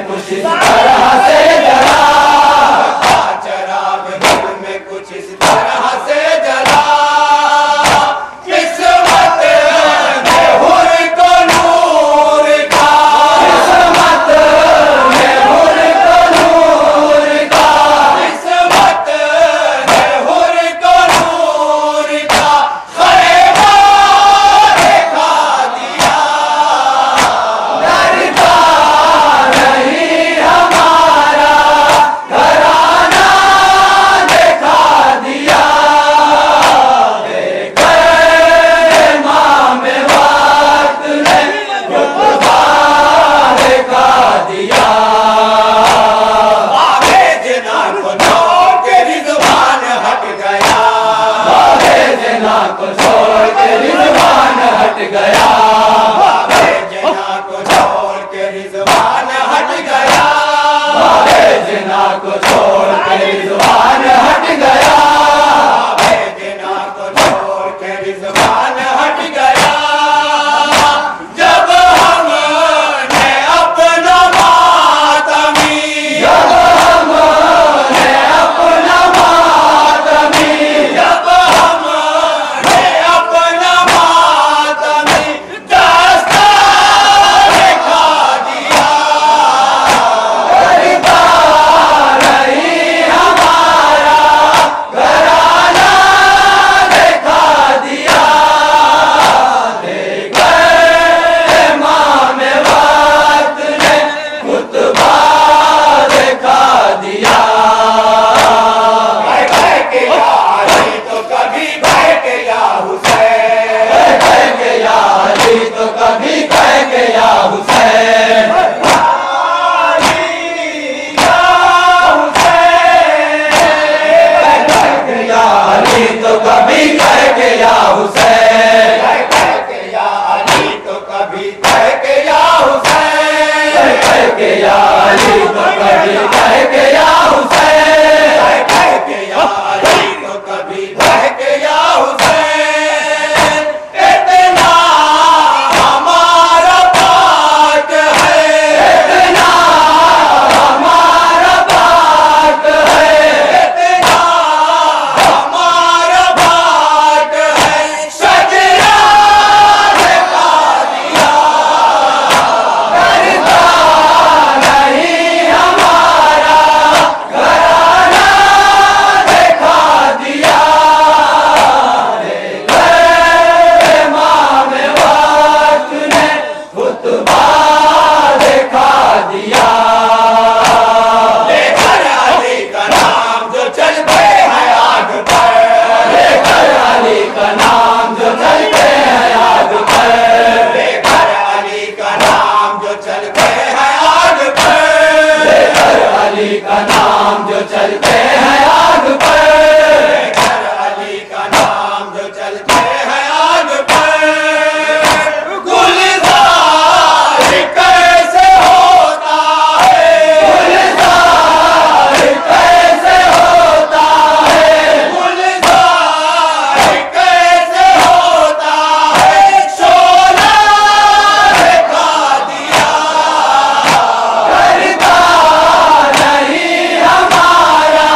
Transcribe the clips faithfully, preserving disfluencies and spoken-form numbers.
कुछ इस तरह से जला, चराग दिल में कुछ इस तरह से जला, किस्मत में हुर को नूर का, किस्मत में हुर को नूर का, किस्मत में हुर को नूर का, खैमा देखा दिया, डरता नहीं हमारा घराना देखा दिया, देखर इमाम-ए-वक्त ने खुतबा देखा दिया, आगे जना को छोड़ के रिज़वान हट गया, आगे जना को छोड़ के रिज़वान हट गया, आगे जना को छोड़ के रिज़वान हट गया, आगे जना को छोड़ के रिज़वान हट गया, आगे जना को छोड़ के रिज़वान हट गया, जब हमने अपना मातमी, जब हमने अपना मातमी, जब हमने अपना मातमी दास्तां दिखा दिया, डरता नहीं हमारा घराना देखा दिया, देखर इमाम-ए-वक्त ने खुतबा देखा दिया, कह कह के या अली तो कभी कह के या हुसैन, कह कह के या अली तो कभी कह के या हुसैन, अली या हुसैन, कह कह के या अली तो कभी कह के या हुसैन, कह कह के या अली तो कभी कह के या हुसैन, कह कह के या अली तो कभी कह के या हुसैन, कह कह के या अली तो कभी कह के या हुसैन, इतना हमारा पाक है, इतना हमारा पाक है, इतना हमारा पाक है, सजरा देखा दिया, डरता नहीं हमारा घराना देखा दिया, देखर इमाम-ए-वक्त ने खुतबा देखा दिया, देखर अली का नाम जो चलते हैं आग पर, देखर अली का नाम जो चलते हैं आग पर, देखर अली का नाम जो चलते हैं आग पर, देखर अली का नाम जो चलते हैं आग पर, देखर अली का नाम जो चलते हैं आग पर, गुलजार कैसे होता है, गुलजार कैसे होता है, गुलजार कैसे होता है, शोला देखा दिया, डरता नहीं हमारा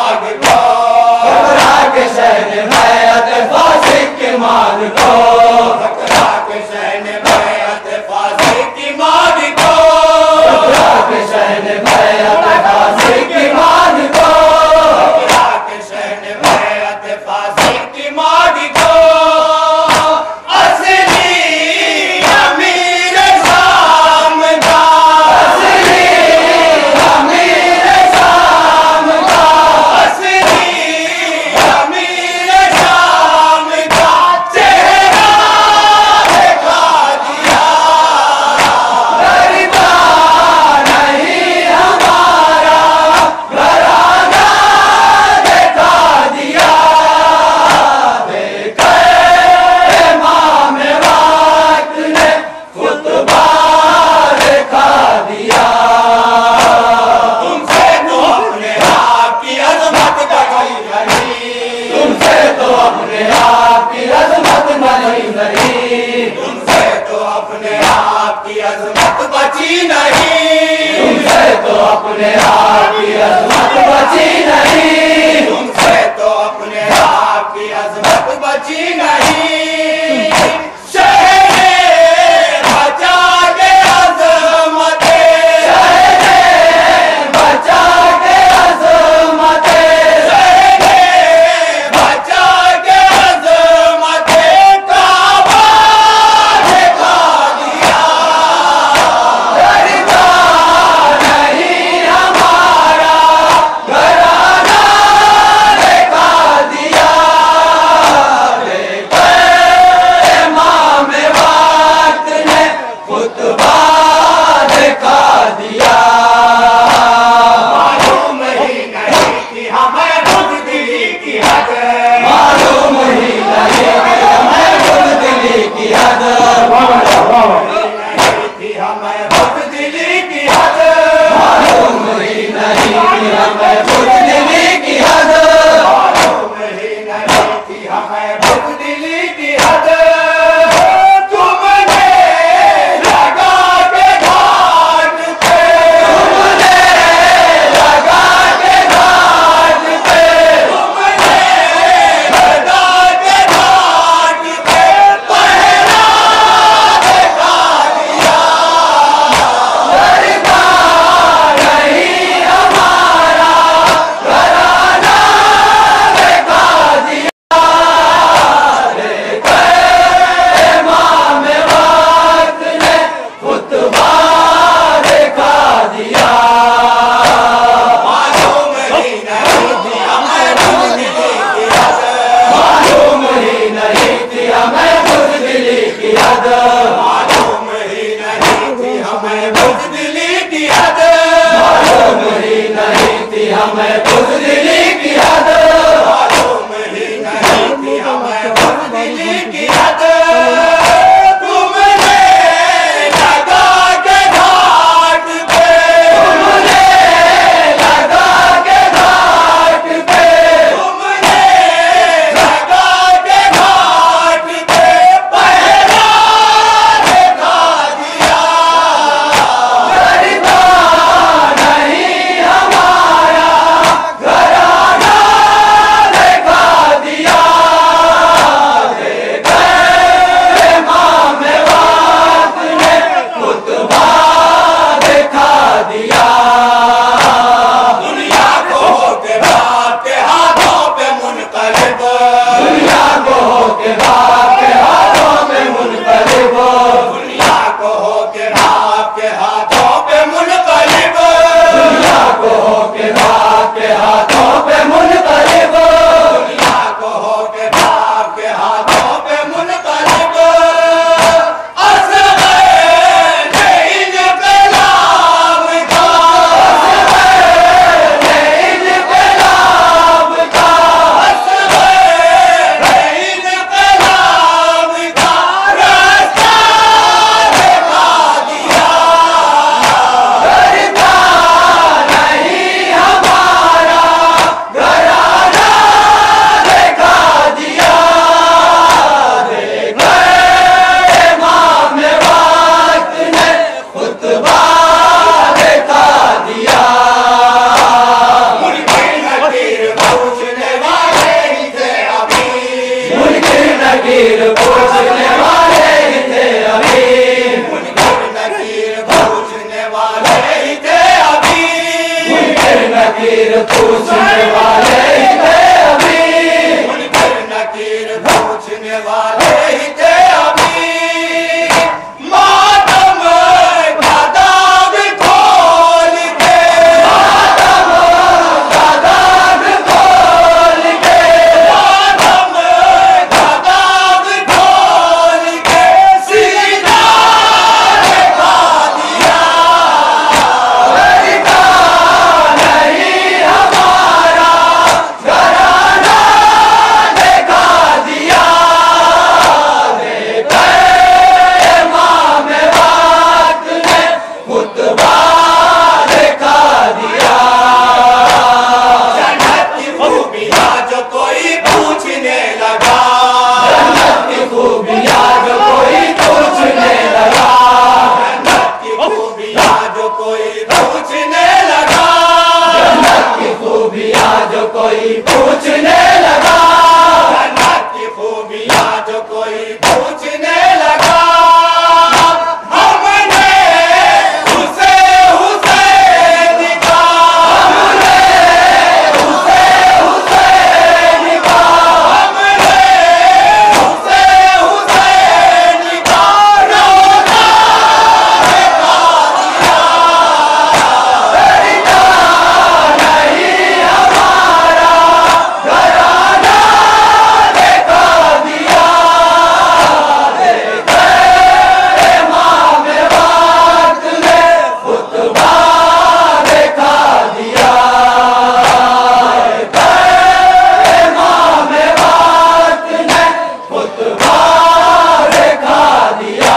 आग को, घबरा के शहर बैअत फासिक की मांग को, घबरा के शहर बैअत फासिक की मांग को, घबरा के शहर बैअत फासिक की मांग को, घबरा के शहर बैअत फासिक की मांग को। अपने आप की अज़मत बची नहीं, तुमसे तो अपने आप की अज़मत बची नहीं। शहरे बचा के अज़मते, शहरे बचा के अज़मते, शहरे बचा के अज़मते, काबा दिखा दिया। घरा पूछने वाले ही थे अभी, मुनकर नकीर पूछने वाले ही थे अभी। मातम का दाग खोल के, मातम का दाग खोल के, मातम का दाग खोल के सीना दिखा दिया। लड़का नहीं हमारा घराना दिखा दिया। देखा इमाम-ए-वक्त ने खुतबा दिखा दिया। जन्नत की खूबियां जो कोई पूछने लगा, जन्नत की खूबियां जो कोई पूछने लगा, जन्नत की खूबियां जो कोई पूछने लगा, जन्नत की खूबियां जो कोई पूछने लगा, जन्नत की खूबियां जो कोई पूछने लगा। हमने उसे हुसैन का, हमने उसे हुसैन का, हमने उसे हुसैन का रोज़ा दिखा दिया। लड़का नहीं हमारा घराना दिखा दिया। देखा इमाम-ए-वक्त ने खुतबा दिखा दिया। देखा इमाम-ए-वक्त ने खुतबा दिखा दिया।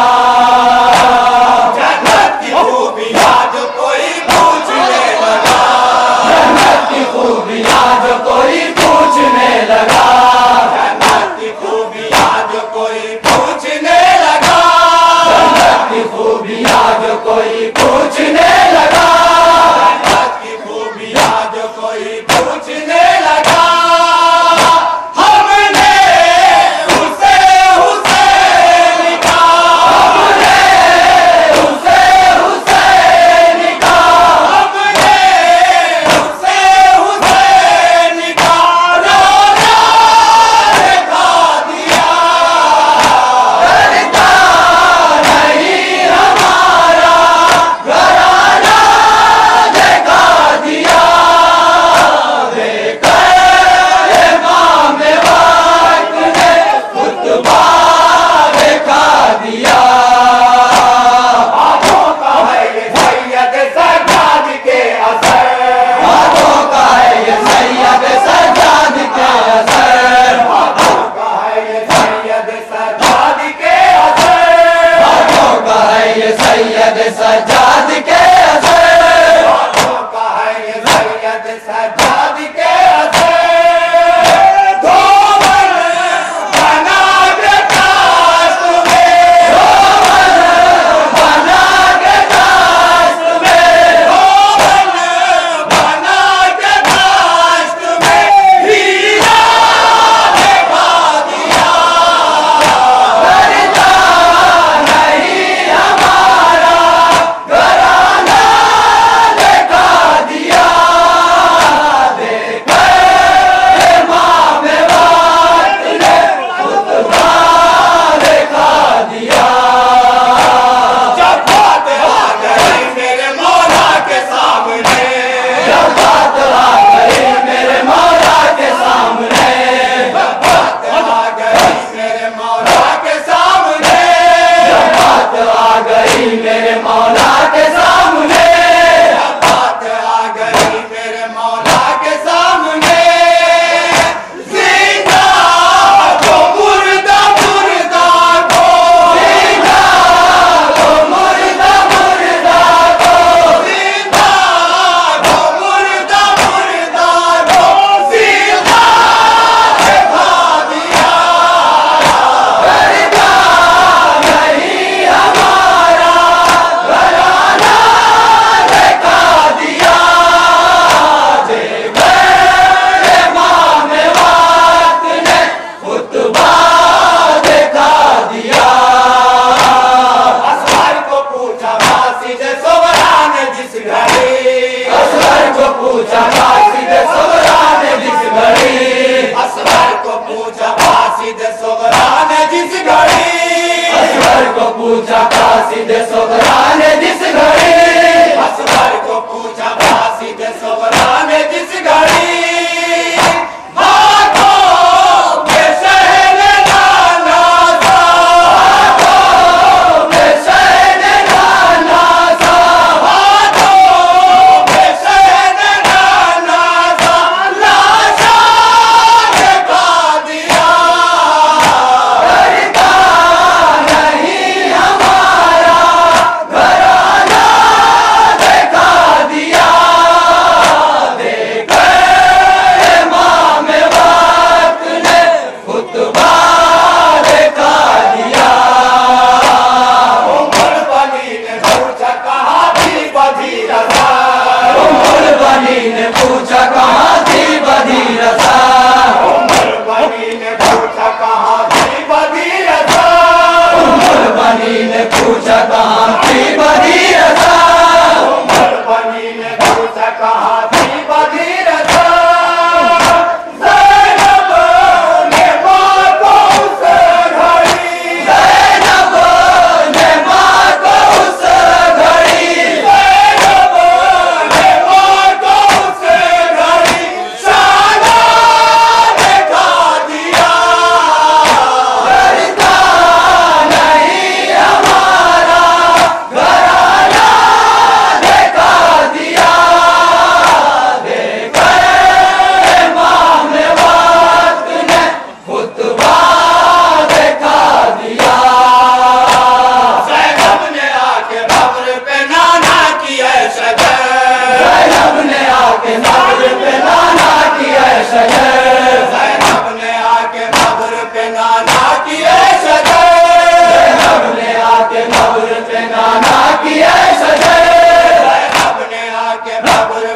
जन्नत की खूबियां जो कोई पूछने लगा, जन्नत की खूबियां जो कोई पूछने लगा, जन्नत की खूबियां जो कोई पूछने लगा, जन्नत की खूबियां जो कोई पूछने लगा, जन्नत की खूबियां जो कोई पूछने लगा। हमने उसे हुसैन का, हमने उसे हुसैन का, हमने उसे हुसैन का रोज़ा दिखा दिया। लड़का नहीं हमारा घराना दिखा दिया। देखा इमाम-ए-वक्त ने खुतबा दिखा दिया। हाथों का है ये सैयद सज्जाद के असर, हाथों का है ये सैयद सज्जाद के असर, हाथों का है ये सैयद सज्जाद के असर, हाथों का है ये सैयद सज्जाद के असर, हाथों का है ये सैयद सज्जाद के असर। धोवन बना के दास्त में, धोवन बना के दास्त में, धोवन बना के दास्त में हीरा दिखा दिया। लड़का नहीं हमारा घराना दिखा दिया।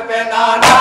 पे नाना